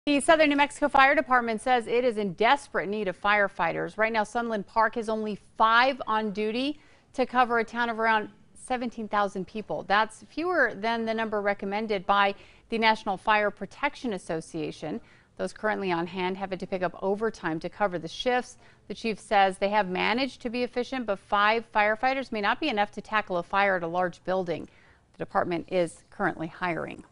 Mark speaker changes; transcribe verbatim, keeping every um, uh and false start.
Speaker 1: The Southern New Mexico Fire Department says it is in desperate need of firefighters. Right now, Sunland Park has only five on duty to cover a town of around seventeen thousand people. That's fewer than the number recommended by the National Fire Protection Association. Those currently on hand having to pick up overtime to cover the shifts. The chief says they have managed to be efficient, but five firefighters may not be enough to tackle a fire at a large building. The department is currently hiring.